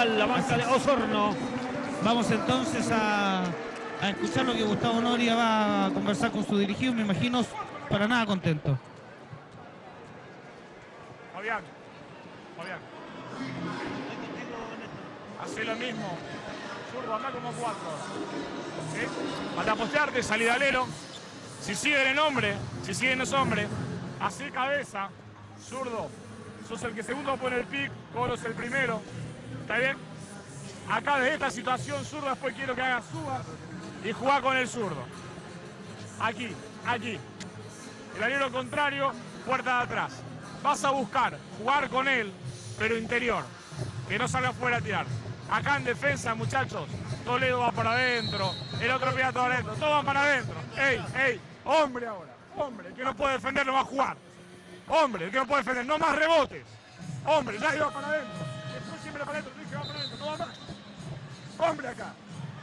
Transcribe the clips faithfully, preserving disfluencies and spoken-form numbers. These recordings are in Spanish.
local, la banca de Osorno. Vamos entonces a, a escuchar lo que Gustavo Noria va a conversar con su dirigido. Me imagino para nada contento. Fabián, Fabián. Hace lo mismo. Zurdo, anda como cuatro. ¿Sí? Para postearte, salida alero. Si siguen en hombre, si siguen es hombre, hace cabeza. Zurdo. Sos el que segundo pone el pick, Coro es el primero. ¿Está bien? Acá desde esta situación, zurdo, después quiero que haga suba y jugar con el zurdo. Aquí, aquí. El alero contrario, puerta de atrás. Vas a buscar jugar con él, pero interior. Que no salga afuera a tirar. Acá en defensa, muchachos, Toledo va para adentro, el otro pega todo adentro, todos van para adentro. ¡Ey, ey! Hombre ahora, hombre, el que no puede defender no va a jugar. Hombre, el que no puede defender, no más rebotes. Hombre, ya iba para adentro. Después siempre para adentro, dije va para adentro, todo más. Hombre acá.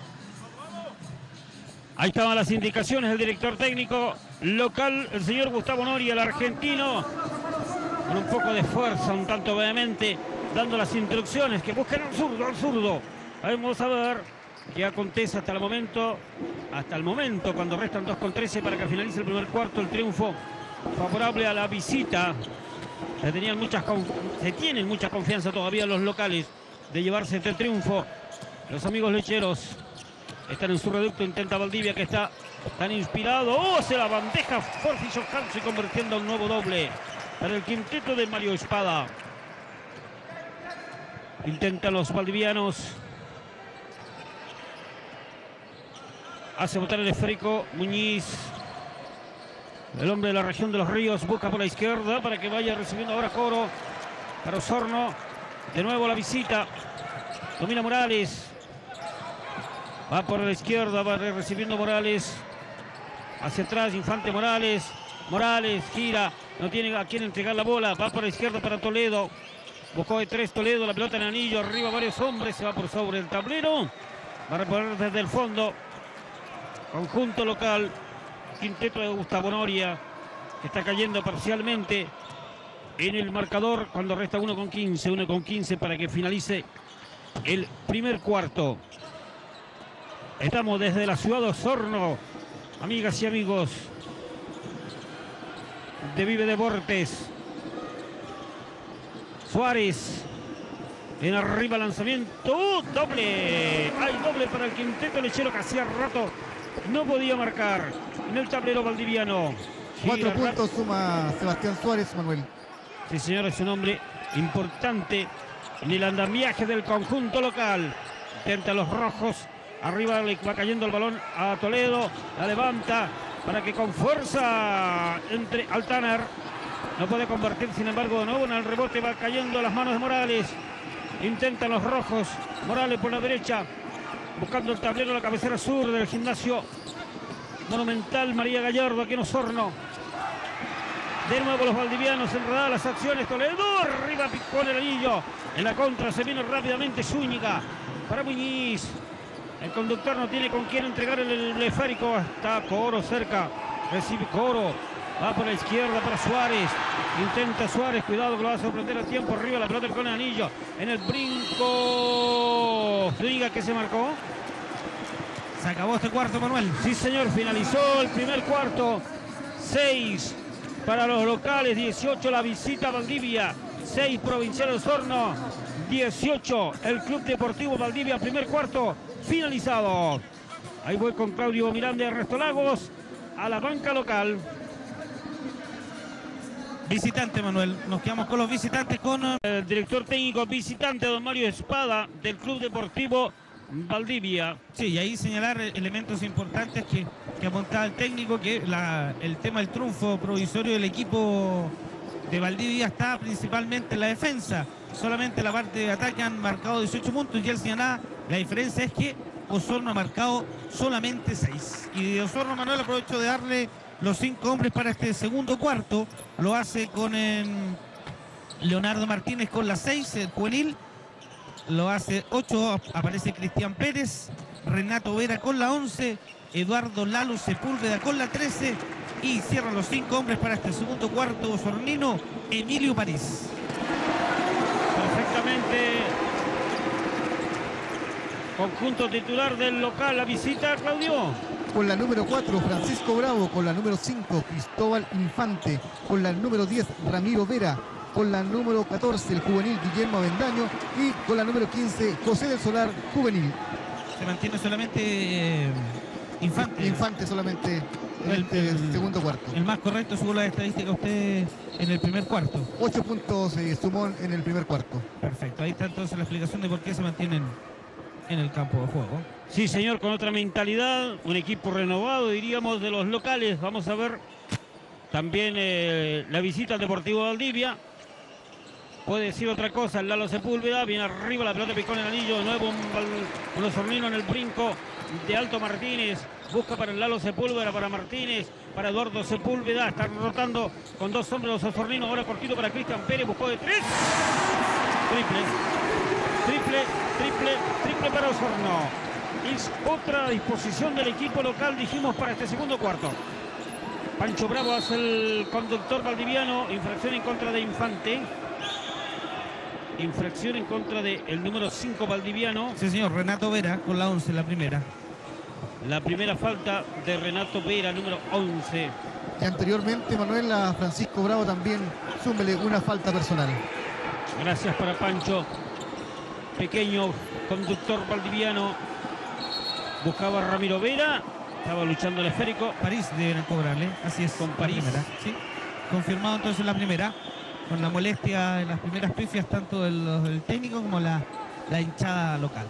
Ahí estaban las indicaciones del director técnico local, el señor Gustavo Noria, el argentino, con un poco de fuerza, un tanto vehemente, dando las instrucciones que busquen al zurdo, al zurdo. Vamos a ver qué acontece hasta el momento, hasta el momento cuando restan dos con trece para que finalice el primer cuarto, el triunfo favorable a la visita. Se, tenían muchas, se tienen mucha confianza todavía los locales de llevarse este triunfo. Los amigos lecheros están en su reducto, intenta Valdivia que está tan inspirado. ¡Oh! Hace la bandeja Forfiso Hansi convirtiendo un nuevo doble para el quinteto de Mario Espada. Intentan los valdivianos. Hace botar el esférico Muñiz. El hombre de la región de los ríos busca por la izquierda para que vaya recibiendo ahora Coro. Para Osorno. De nuevo la visita. Domina Morales. Va por la izquierda, va recibiendo Morales. Hacia atrás, Infante Morales. Morales gira. No tiene a quién entregar la bola. Va por la izquierda para Toledo. Buscó de tres Toledo. La pelota en el anillo. Arriba varios hombres. Se va por sobre el tablero. Va a reponer desde el fondo. Conjunto local. Quinteto de Gustavo Noria. Que está cayendo parcialmente en el marcador cuando resta uno con quince. uno con quince para que finalice el primer cuarto. Estamos desde la ciudad de Osorno, amigas y amigos de Vive Deportes. Suárez en arriba, lanzamiento, ¡uh! Doble, hay doble para el quinteto lechero que hacía rato no podía marcar en el tablero valdiviano. Cuatro puntos suma Sebastián Suárez, Manuel. Sí, señor, es un hombre importante en el andamiaje del conjunto local. Intenta los rojos. Arriba le va cayendo el balón a Toledo. La levanta para que con fuerza entre Altaner. No puede convertir, sin embargo, de nuevo en el rebote. Va cayendo a las manos de Morales. Intentan los rojos. Morales por la derecha. Buscando el tablero, la cabecera sur del gimnasio Monumental María Gallardo aquí en Osorno. De nuevo los valdivianos enredadas las acciones. Toledo arriba picó el anillo. En la contra se vino rápidamente Zúñiga para Muñiz. El conductor no tiene con quién entregar el, el esférico. Está Coro cerca. Recibe Coro. Va por la izquierda para Suárez. Intenta Suárez. Cuidado que lo va a sorprender a tiempo. Arriba la pelota con el anillo. En el brinco. Zúñiga que se marcó. Se acabó este cuarto, Manuel. Sí, señor. Finalizó el primer cuarto. seis para los locales. dieciocho la visita a Valdivia. seis Provincial Osorno. dieciocho el Club Deportivo Valdivia. Primer cuarto finalizado. Ahí voy con Claudio Miranda de Restolagos a la banca local. Visitante, Manuel. Nos quedamos con los visitantes con el director técnico visitante, don Mario Espada, del Club Deportivo Valdivia. Sí, y ahí señalar elementos importantes que, que apuntaba el técnico, que la, el tema del triunfo provisorio del equipo de Valdivia está principalmente en la defensa. Solamente la parte de ataque han marcado dieciocho puntos y él señalaba, la diferencia es que Osorno ha marcado solamente seis. Y de Osorno, Manuel, aprovecho de darle los cinco hombres para este segundo cuarto. Lo hace con eh, Leonardo Martínez con la seis, el juvenil. Lo hace ocho, aparece Cristian Pérez, Renato Vera con la once, Eduardo Lalo Sepúlveda con la trece. Y cierran los cinco hombres para este segundo cuarto osornino, Emilio París. Perfectamente Conjunto titular del local, la visita, Claudio. Con la número cuatro, Francisco Bravo. Con la número cinco, Cristóbal Infante. Con la número diez, Ramiro Vera. Con la número catorce, el juvenil Guillermo Avendaño. Y con la número quince, José del Solar, juvenil. Se mantiene solamente eh, Infante. Infante solamente en El- este el- segundo cuarto. El más correcto según la estadística usted en el primer cuarto. Ocho puntos eh, sumó en el primer cuarto. Perfecto, ahí está entonces la explicación de por qué se mantienen en el campo de juego. Sí, señor, con otra mentalidad, un equipo renovado, diríamos, de los locales. Vamos a ver también eh, la visita al Deportivo Valdivia. Puede decir otra cosa, el Lalo Sepúlveda, viene arriba, la pelota picó en el anillo, de nuevo un, bal- un osornino en el brinco de Alto Martínez. Busca para el Lalo Sepúlveda, para Martínez, para Eduardo Sepúlveda. Está rotando con dos hombres los osorninos. Ahora cortito para Cristian Pérez, buscó de tres. Triple, triple, triple, triple para Osorno. Es otra disposición del equipo local, dijimos, para este segundo cuarto. Pancho Bravo hace el conductor valdiviano, infracción en contra de Infante. Infracción en contra del número cinco valdiviano. Sí, señor, Renato Vera con la once, la primera. La primera falta de Renato Vera, número once. Y anteriormente, Manuel, a Francisco Bravo también súmele una falta personal. Gracias para Pancho. Pequeño conductor valdiviano. Buscaba a Ramiro Vera. Estaba luchando el esférico. París deben cobrarle, así es. Con la París. primera, sí. Confirmado entonces la primera, con la molestia en las primeras pifias tanto del, del técnico como la, la hinchada local.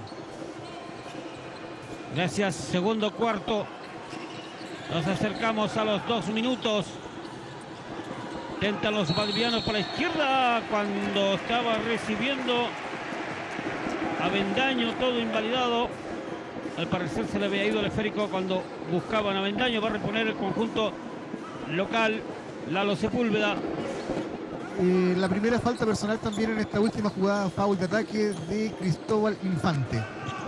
Gracias, segundo cuarto. Nos acercamos a los dos minutos. Intentan los valdivianos por la izquierda cuando estaba recibiendo Avendaño, todo invalidado. Al parecer se le había ido el esférico cuando buscaban a Avendaño. Va a reponer el conjunto local, Lalo Sepúlveda. Eh, la primera falta personal también en esta última jugada, foul de ataque de Cristóbal Infante.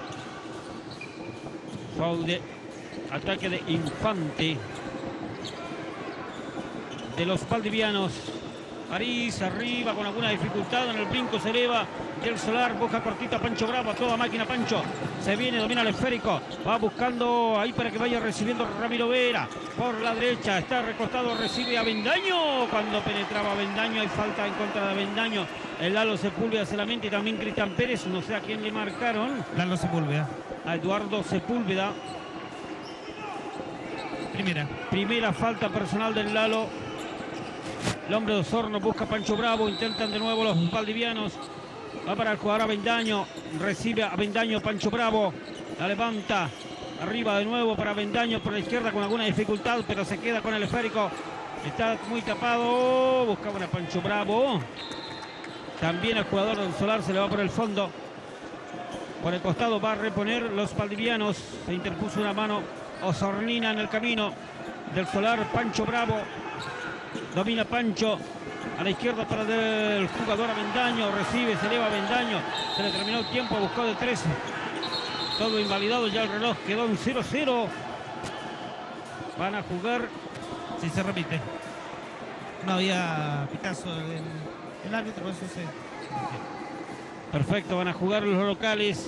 Foul de ataque de Infante de los valdivianos. París arriba con alguna dificultad en el brinco, se eleva del Solar, busca cortita Pancho Bravo, a toda máquina Pancho, se viene, domina el esférico, va buscando ahí para que vaya recibiendo Ramiro Vera, por la derecha, está recostado, recibe a Avendaño, cuando penetraba Avendaño, hay falta en contra de Avendaño, el Lalo Sepúlveda se lamenta y también Cristian Pérez, no sé a quién le marcaron, Lalo Sepúlveda, a Eduardo Sepúlveda. primera. Primera falta personal del Lalo. El hombre de Osorno busca a Pancho Bravo. Intentan de nuevo los valdivianos. Va para el jugador Avendaño. Recibe a Avendaño Pancho Bravo. La levanta. Arriba de nuevo para Avendaño por la izquierda con alguna dificultad, pero se queda con el esférico. Está muy tapado. Buscaban a Pancho Bravo. También el jugador del Solar se le va por el fondo. Por el costado va a reponer los valdivianos. Se interpuso una mano osornina en el camino del Solar. Pancho Bravo. Domina Pancho. A la izquierda para el jugador Avendaño. Recibe, se eleva Avendaño. Se le terminó el tiempo. Buscó de tres. Todo invalidado. Ya el reloj quedó en cero cero. Van a jugar. Si se repite. No había pitazo en el árbitro, por eso se... Perfecto, van a jugar los locales.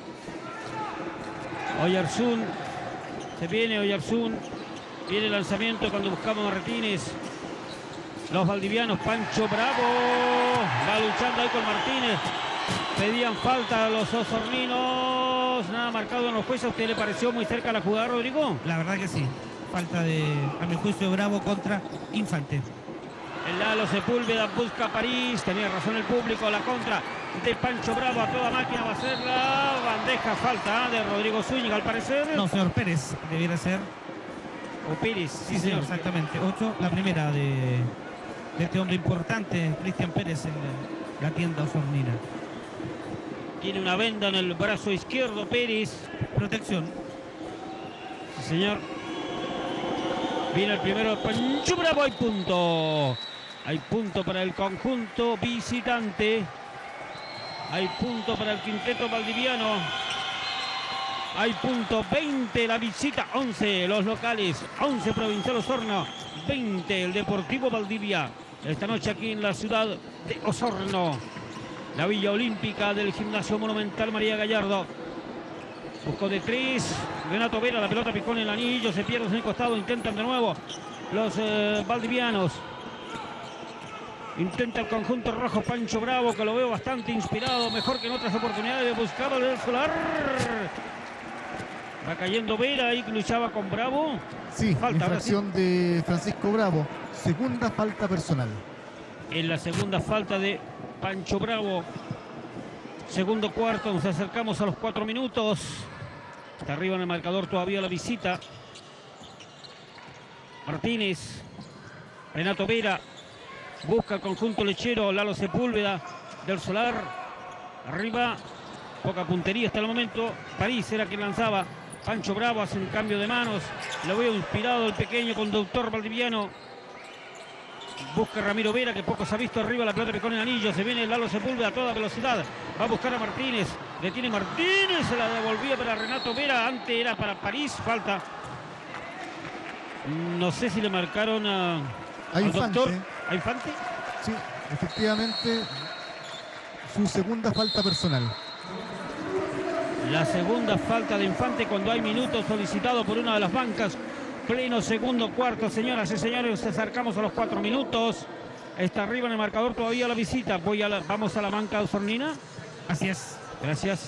Oyarzún. Se viene Oyarzún. Viene el lanzamiento cuando buscamos a Martínez. Los valdivianos, Pancho Bravo. Va luchando ahí con Martínez. Pedían falta a los osorninos. Nada marcado en los jueces. ¿A usted le pareció muy cerca la jugada, Rodrigo? La verdad que sí. Falta de, a mi juicio, Bravo contra Infante. El Lalo Sepúlveda busca a París. Tenía razón el público. La contra de Pancho Bravo a toda máquina va a ser la bandeja. Falta de Rodrigo Zúñiga, al parecer. No, señor Pérez, debiera ser. O Pérez, sí, Sí, señor. señor, exactamente. Ocho, la primera de, de este hombre importante, Cristian Pérez, en la, la tienda osornina. Tiene una venda en el brazo izquierdo Pérez. Protección. Sí, señor. Viene el primero, Pancho Bravo, hay punto. Hay punto para el conjunto visitante. Hay punto para el quinteto valdiviano. Hay punto, veinte la visita, once los locales, once Provincial Osorno, veinte el Deportivo Valdivia. Esta noche aquí en la ciudad de Osorno. La Villa Olímpica del Gimnasio Monumental María Gallardo. Buscó de tres. Renato Vera, la pelota picó en el anillo. Se pierde en el costado. Intentan de nuevo los eh, valdivianos. Intenta el conjunto rojo Pancho Bravo, que lo veo bastante inspirado. Mejor que en otras oportunidades. Buscaba el Solar. Va cayendo Vera y luchaba con Bravo. Sí, falta, infracción sí. de Francisco Bravo. Segunda falta personal. En la segunda falta de Pancho Bravo. Segundo cuarto, nos acercamos a los cuatro minutos. Está arriba en el marcador todavía la visita. Martínez. Renato Vera. Busca el conjunto lechero. Lalo Sepúlveda del Solar. Arriba. Poca puntería hasta el momento. París era quien lanzaba. Pancho Bravo hace un cambio de manos. Lo veo inspirado el pequeño conductor valdiviano. Busca Ramiro Vera, que poco se ha visto arriba. La pelota picó en el anillo. Se viene Lalo Sepúlveda a toda velocidad. Va a buscar a Martínez. Detiene Martínez. Se la devolvía para Renato Vera. Antes era para París. Falta. No sé si le marcaron a, a Infante. Doctor. ¿A Infante? Sí, efectivamente. Su segunda falta personal. La segunda falta de Infante cuando hay minutos solicitado por una de las bancas. Pleno segundo cuarto, señoras y señores, nos acercamos a los cuatro minutos. Está arriba en el marcador todavía la visita. Voy a la, vamos a la banca de Osornina. Así es. Gracias.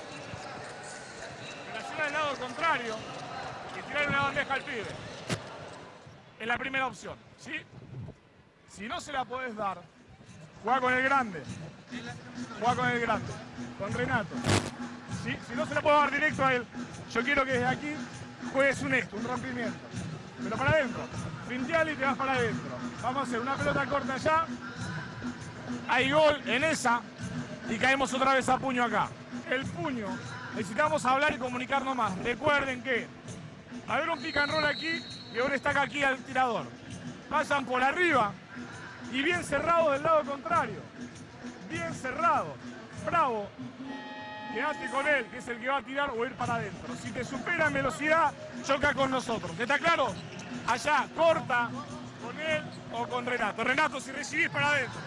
Relación al lado contrario y tirar una bandeja al pibe. Es la primera opción, ¿sí? Si no se la podés dar, juega con el grande. Juega con el grande, con Renato. ¿Sí? Si no se la puedo dar directo a él, yo quiero que desde aquí juegues un esto, un rompimiento. Pero para adentro. Finteale y te vas para adentro. Vamos a hacer una pelota corta allá. Hay gol en esa. Y caemos otra vez a puño acá. El puño. Necesitamos hablar y comunicarnos más. Recuerden que va a haber un pick and roll aquí y un stack aquí al tirador. Vayan por arriba y bien cerrado del lado contrario. Bien cerrado. Bravo. Quédate con él, que es el que va a tirar o ir para adentro. Si te supera en velocidad, choca con nosotros. ¿Está claro? Allá, corta con él o con Renato. Renato, si recibís para adentro.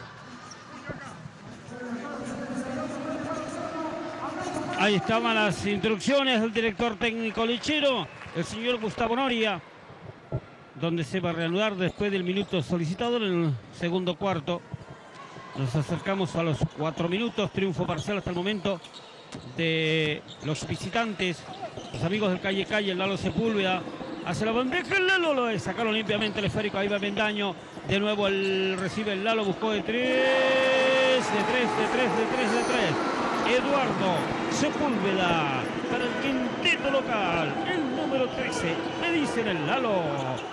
Ahí estaban las instrucciones del director técnico lechero, el señor Gustavo Noria, donde se va a reanudar después del minuto solicitado en el segundo cuarto. Nos acercamos a los cuatro minutos, triunfo parcial hasta el momento de los visitantes, los amigos del Calle Calle. El Lalo Sepúlveda hace la bandeja, el Lalo lo sacaron limpiamente el esférico, ahí va Bendaño, de nuevo el recibe el Lalo, buscó de tres, de tres, de tres, de tres, de tres, Eduardo Sepúlveda para el quinteto local, el número trece, le dicen el Lalo.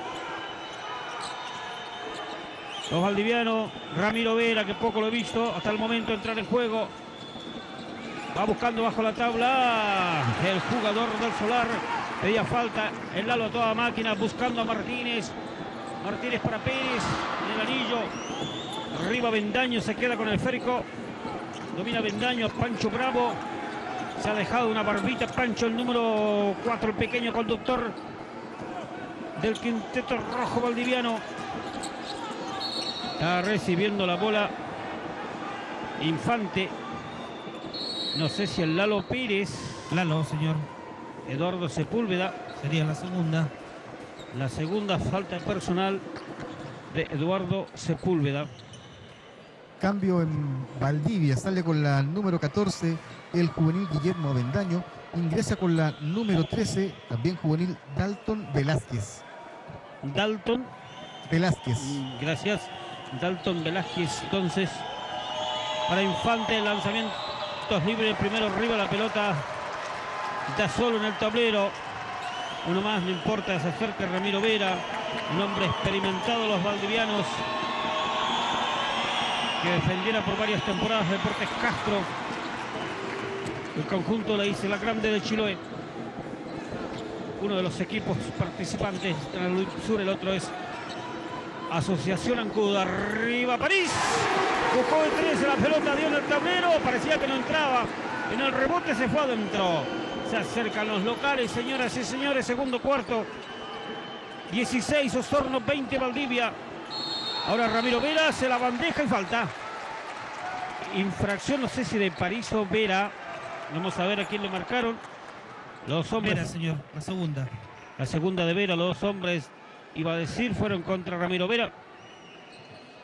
Los valdivianos, Ramiro Vera, que poco lo he visto hasta el momento entrar en juego. Va buscando bajo la tabla el jugador del Solar. Pedía falta el Lalo a toda máquina, buscando a Martínez. Martínez para Pérez en el anillo. Arriba Bendaño, se queda con el esférico. Domina Bendaño, Pancho Bravo. Se ha dejado una barbita Pancho, el número cuatro, el pequeño conductor del quinteto rojo valdiviano. Está recibiendo la bola Infante. No sé si el Lalo Pérez. Lalo, señor. Eduardo Sepúlveda. Sería la segunda. La segunda falta personal de Eduardo Sepúlveda. Cambio en Valdivia. Sale con la número catorce el juvenil Guillermo Avendaño. Ingresa con la número trece, también juvenil, Dalton Velázquez. Dalton Velázquez. Gracias. Dalton Velázquez. Entonces, para Infante, el lanzamiento libre, primero arriba la pelota, está solo en el tablero, uno más, no importa, se acerca Ramiro Vera, un hombre experimentado, los valdivianos, que defendiera por varias temporadas Deportes Castro, el conjunto le dice la Grande de Chiloé, uno de los equipos participantes en el sur, el otro es Asociación Ancudo. Arriba París, buscó el tres, la pelota dio en el tablero, parecía que no entraba, en el rebote se fue adentro. Se acercan los locales, señoras y señores, segundo cuarto, dieciséis Osorno, veinte Valdivia. Ahora Ramiro Vera hace la bandeja y falta. Infracción, no sé si de París o Vera, vamos a ver a quién le marcaron. Los hombres, Vera, señor, la segunda. la segunda de Vera, los hombres, iba a decir, fueron contra Ramiro Vera.